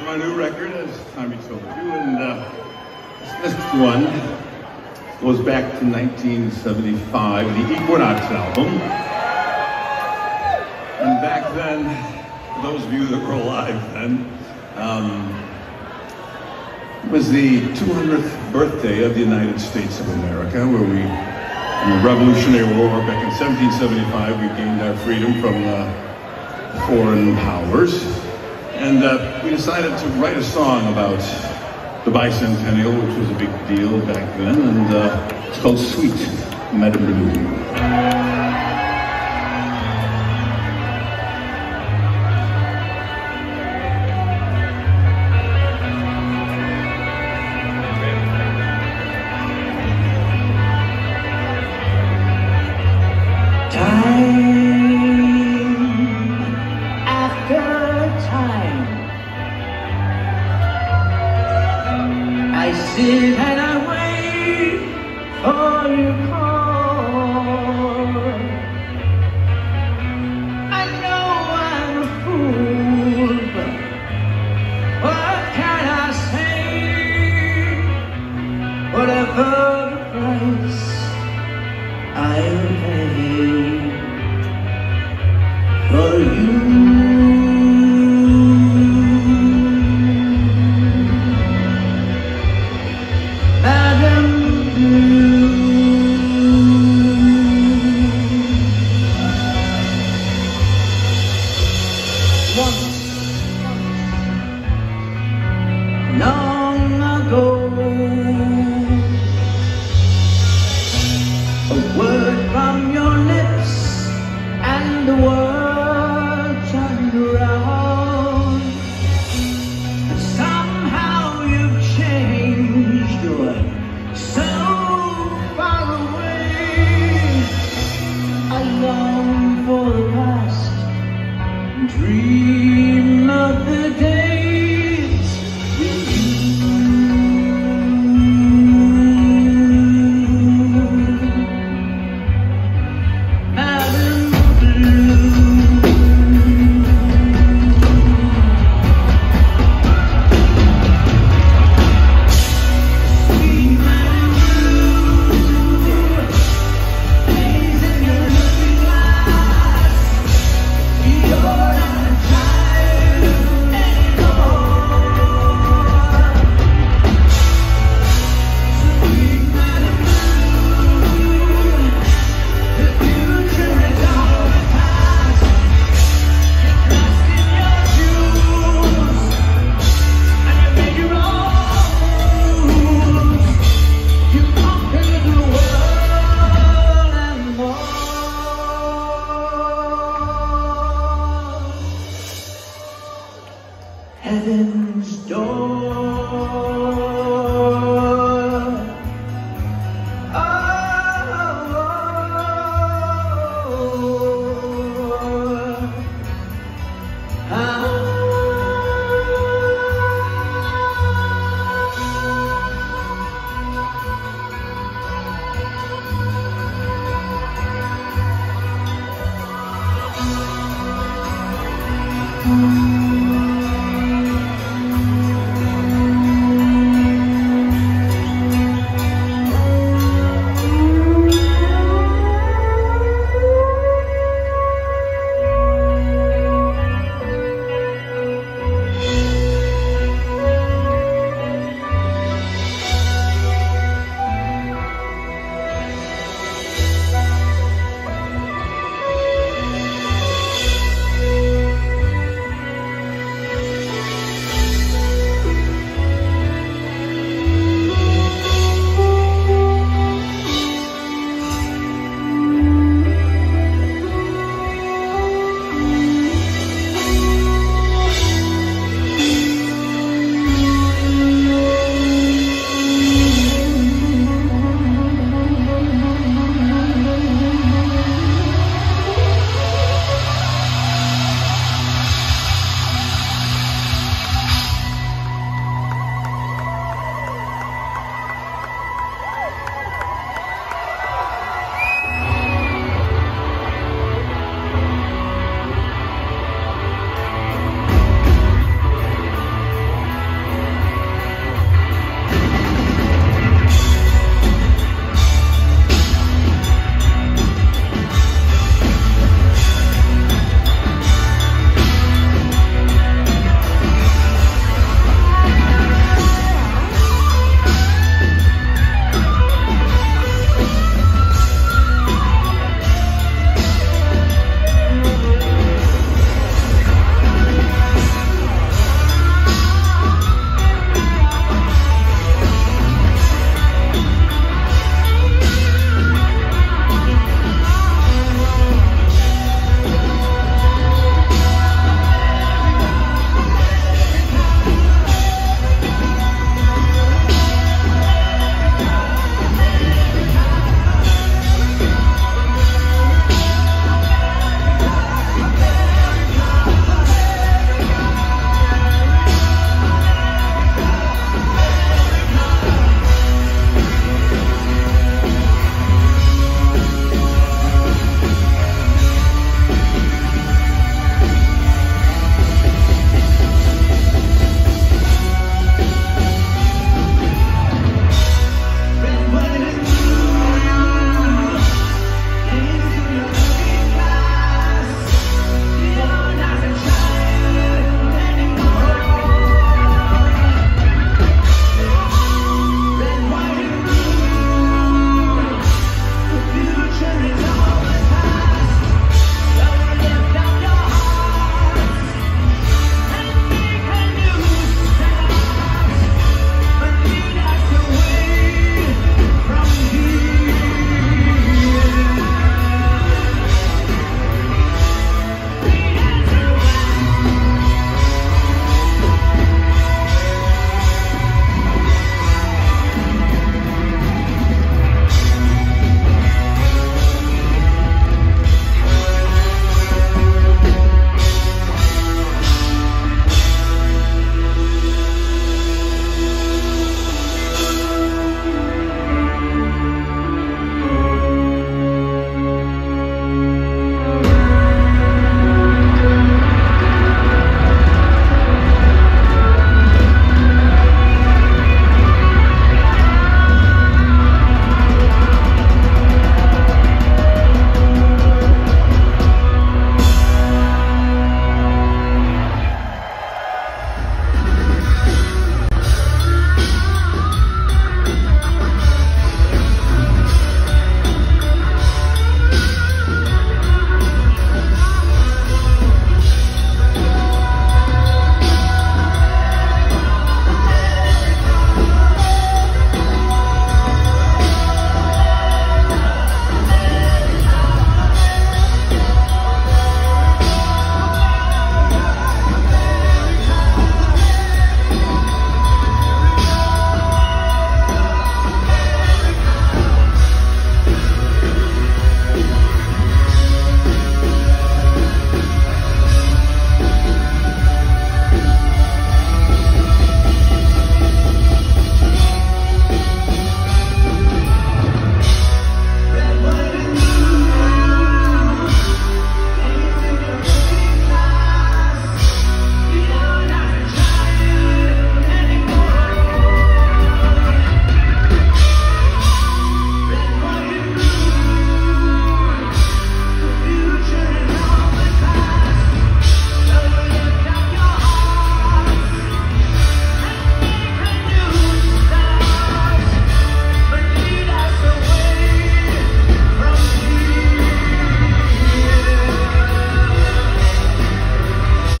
My new record, as Tommy told you, and this next one goes back to 1975, the Equinox album. And back then, for those of you that were alive then, it was the 200th birthday of the United States of America, where we, in the Revolutionary War back in 1775, we gained our freedom from foreign powers. And we decided to write a song about the bicentennial, which was a big deal back then, and it's called Sweet Madame Blue. I sit and I wait for your call. I know I'm a fool, but what can I say? Whatever the price I'll pay for you. Long ago, a word from your lips and the world turned around. Somehow you've changed, you're so far away. I long for the past, dream of the days with you. Madame Blue. Sweet Madame Blue, days in your looking glass. You're not a child anymore. Sweet Madame Blue, the future is all the past. Get lost in your shoes, and you made your own rules. You conquered the world and more. Heaven's door. Oh,